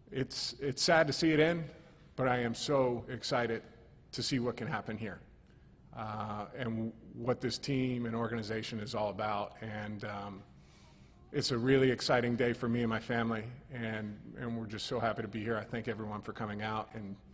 It's sad to see it end, but I am so excited to see what can happen here and what this team and organization is all about. And it's a really exciting day for me and my family, and we're just so happy to be here. I thank everyone for coming out and